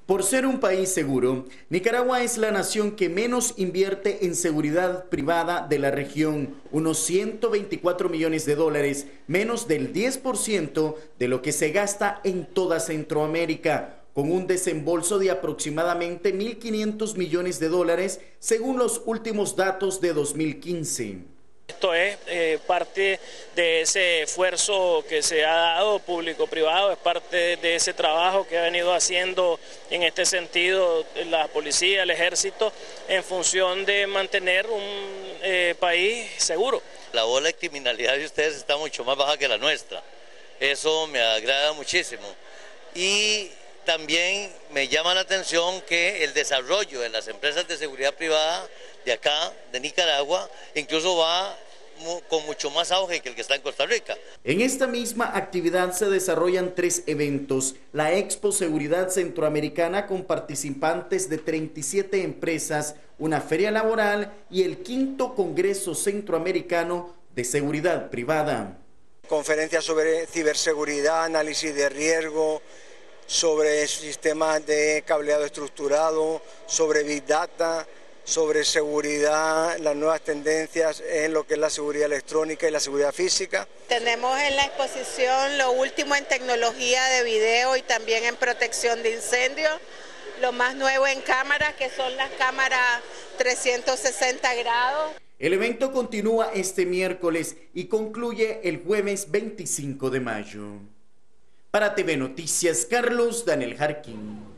Por ser un país seguro, Nicaragua es la nación que menos invierte en seguridad privada de la región, unos 124 millones de dólares, menos del 10% de lo que se gasta en toda Centroamérica, con un desembolso de aproximadamente 1.500 millones de dólares, según los últimos datos de 2015. Esto es parte de ese esfuerzo que se ha dado público-privado, es parte de ese trabajo que ha venido haciendo en este sentido la policía, el ejército, en función de mantener un país seguro. La ola de criminalidad de ustedes está mucho más baja que la nuestra, eso me agrada muchísimo. Y también me llama la atención que el desarrollo de las empresas de seguridad privada de acá, de Nicaragua, incluso va con mucho más auge que el que está en Costa Rica. En esta misma actividad se desarrollan 3 eventos: la Expo Seguridad Centroamericana con participantes de 37 empresas, una feria laboral y el 5º Congreso Centroamericano de Seguridad Privada. Conferencias sobre ciberseguridad, análisis de riesgo, sobre sistemas de cableado estructurado, sobre Big Data, sobre seguridad, las nuevas tendencias en lo que es la seguridad electrónica y la seguridad física. Tenemos en la exposición lo último en tecnología de video y también en protección de incendios, lo más nuevo en cámaras, que son las cámaras 360 grados. El evento continúa este miércoles y concluye el jueves 25 de mayo. Para TV Noticias, Carlos Daniel Jarquín.